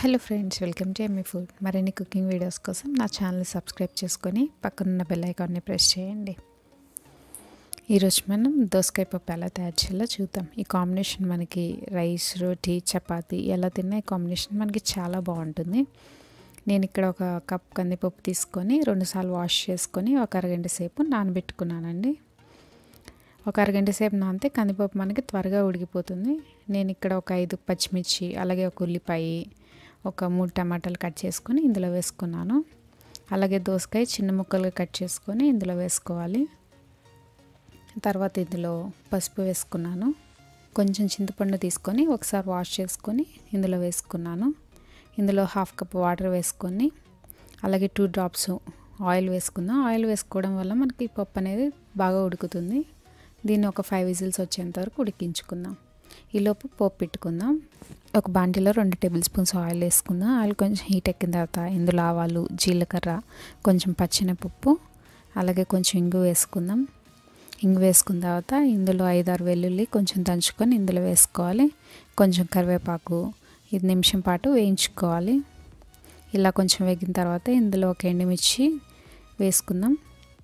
Hello friends, welcome to Emmy food. మరిన్ని cooking videos కోసం నా ఛానల్ని సబ్స్క్రైబ్ చేసుకొని పక్కనున్న బెల్ ఐకాన్ని ప్రెస్ చేయండి. ఈరోజు మనం దోసకాయ పప్పు ఎలా తయారు చేయాలో చూద్దాం. ఈ కాంబినేషన్ మనకి రైస్, రోటీ, చపాతీ ఎలా తిన్నా ఈ కాంబినేషన్ మనకి చాలా బాగుంటుంది. నేను ఇక్కడ ఒక కప్ కందిపప్పు తీసుకొని 2 సార్లు వాష్ చేసుకొని ఒక అరగంట సేపు నానబెట్టుకున్నానండి. ఒక అరగంట సేపు నానితే కందిపప్పు మనకి త్వరగా ఉడికిపోతుంది. నేను ఇక్కడ ఒక 5 పచ్చిమిర్చి, అలాగే ఒక ఉల్లిపాయ, ఒక 3 టమాటాలు కట్ చేసుకొని ఇందులో వేసుకున్నాను. అలాగే దోసకాయ చిన్న ముక్కలుగా కట్ చేసుకొని ఇందులో వేసుకోవాలి. తర్వాత ఇందులో పసుపు వేసుకున్నాను. కొంచెం చింతపండు తీసుకొని ఒకసారి వాష్ చేసుకొని ఇందులో వేసుకున్నాను. ఇందులో 1/2 కప్ వాటర్ వేసుకొని అలాగే 2 డ్రాప్స్ ఆయిల్ వేసుకుందాం. ఆయిల్ వేసుకోవడం వల్ల మనకి పప్పు అనేది బాగా ఉడుకుతుంది. దీన్ని ఒక 5 విజిల్స్ వచ్చేంత వరకు ఉడికించుకుందాం. ఈలోపు పోపు పెట్టుకుందాం. ఒక బాండీలో 2 టేబుల్ స్పూన్స్ ఆయిల్ వేసుకుందాం. ఆయిల్ కొంచెం హీట్ ఎక్కిన తర్వాత ఇందులో ఆవాలు, జీలకర్ర, కొంచెం పచ్చెనపప్పు, అలాగే కొంచెం ఇంగు వేసుకుందాం. ఇంగు వేసుకున్న తర్వాత ఇందులో 5-6 వెల్లుల్లి కొంచెం దంచుకొని ఇందులో వేసుకోవాలి. కొంచెం కరివేపాకు 5 నిమిషం పాటు వేయించుకోవాలి. ఇలా కొంచెం వేగిన తర్వాత ఇందులో ఒక ఎండుమిర్చి వేసుకుందాం.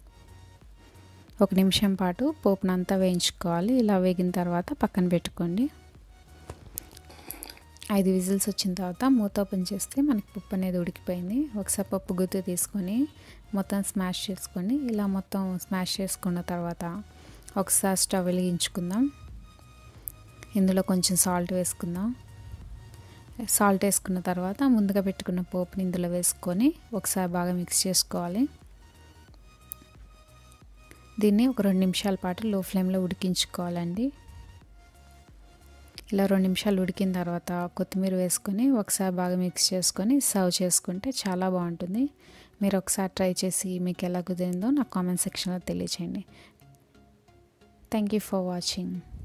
1 నిమిషం పాటు పోపునంతా వేయించుకోవాలి. ఇలా వేగిన తర్వాత పక్కన పెట్టుకోండి. 5 విజిల్స్ వచ్చిన తర్వాత మూత ఓపెన్ చేస్తే మనకి పప్పు అనేది ఉడికిపోయింది. ఒకసారి పప్పు గుత్తి తీసుకొని మొత్తం స్మాష్ చేసుకోండి. ఇలా మొత్తం స్మాష్ చేసుకున్న తర్వాత ఒకసారి స్టవ్ వెలిగించుకుందాం. ఇందులో కొంచెం సాల్ట్ వేసుకుందాం. సాల్ట్ వేసుకున్న తర్వాత ముందుగా పెట్టుకున్న పోపుని ఇందులో వేసుకొని ఒకసారి బాగా మిక్స్ చేసుకోవాలి. దీన్ని ఒక 2 నిమిషాల పాటు లో ఫ్లేమ్లో ఉడికించుకోవాలండి. ఇలా 2 నిమిషాలు ఉడికిన తర్వాత కొత్తిమీర వేసుకొని ఒకసారి బాగా మిక్స్ చేసుకొని సర్వ్ చేసుకుంటే చాలా బాగుంటుంది. మీరు ఒకసారి ట్రై చేసి మీకు ఎలా కుదిరిందో నాకు కామెంట్ సెక్షన్లో తెలియచేయండి. Thank you for watching.